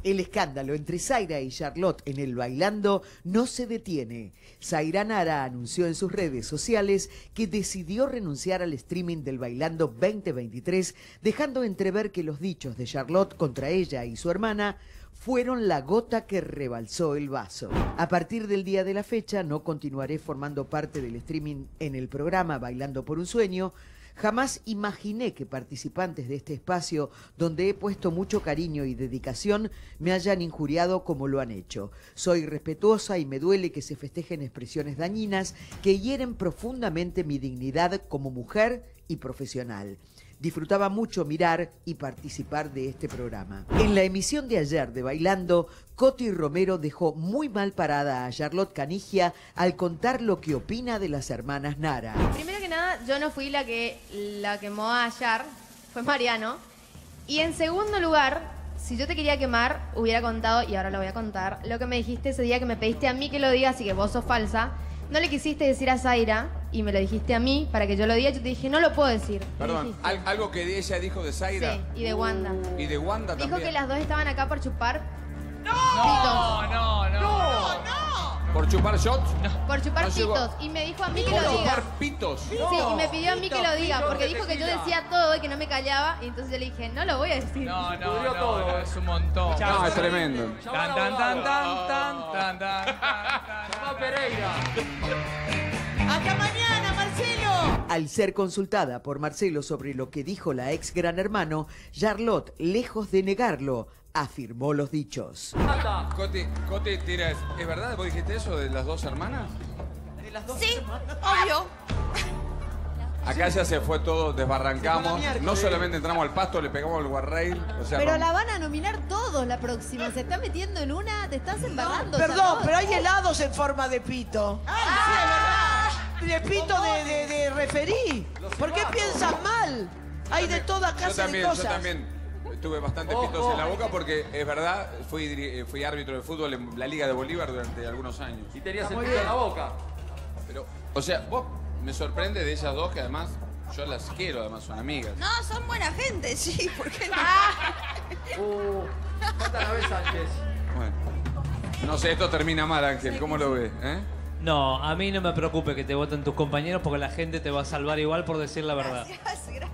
El escándalo entre Zaira y Charlotte en el Bailando no se detiene. Zaira Nara anunció en sus redes sociales que decidió renunciar al streaming del Bailando 2023, dejando entrever que los dichos de Charlotte contra ella y su hermana fueron la gota que rebalsó el vaso. A partir del día de la fecha no continuaré formando parte del streaming en el programa Bailando por un Sueño. Jamás imaginé que participantes de este espacio, donde he puesto mucho cariño y dedicación, me hayan injuriado como lo han hecho. Soy respetuosa y me duele que se festejen expresiones dañinas que hieren profundamente mi dignidad como mujer y profesional. Disfrutaba mucho mirar y participar de este programa. En la emisión de ayer de Bailando, Coti Romero dejó muy mal parada a Charlotte Canigia al contar lo que opina de las hermanas Nara. Primero que nada, yo no fui la que la quemó ayer, fue Mariano. Y en segundo lugar, si yo te quería quemar, hubiera contado, y ahora lo voy a contar, lo que me dijiste ese día que me pediste a mí que lo diga, así que vos sos falsa. No le quisiste decir a Zaira y me lo dijiste a mí para que yo lo diga. Yo te dije, no lo puedo decir. Perdón, algo que ella dijo de Zaira. Sí, y de Wanda. Y de Wanda también. Dijo que las dos estaban acá por chupar. ¿Por chupar shots? Por chupar No llegó. pitos. Y me dijo a mí que ¿Por lo diga. chupar pitos? Sí, y me pidió a mí que lo diga, porque dijo que yo decía todo y que no me callaba. Y entonces yo le dije, no lo voy a decir. No, es un montón. No, es tremendo. Tan, tan, tan, tan, tan, tan, tan, tan. Pereira. ¡Hasta mañana, Marcelo! Al ser consultada por Marcelo sobre lo que dijo la ex Gran Hermano, Charlotte, lejos de negarlo, afirmó los dichos. Coti, tira, ¿es verdad? ¿Vos dijiste eso de las dos hermanas? Sí, obvio. Acá ya se fue todo, desbarrancamos. No solamente entramos al pasto, le pegamos al guarrail. O sea, Pero la van a nominar todos la próxima. Se está metiendo en una, te estás embarrando. Perdón, Charlotte. pero hay helados en forma de pito. De pito de referí. ¿Por qué piensas mal? Hay de toda clase de cosas. Yo también tuve bastante pitos en la boca porque, es verdad, fui árbitro de fútbol en la Liga de Bolívar durante algunos años. Y tenías el pito en la boca. Pero, o sea, vos me sorprende de ellas dos que además yo las quiero, además son amigas. No, son buena gente, sí, ¿por qué no? Falta la vez Sánchez. Bueno, no sé, esto termina mal, Ángel, ¿cómo lo ves? No, a mí no me preocupe que te voten tus compañeros porque la gente te va a salvar igual por decir la verdad. Gracias.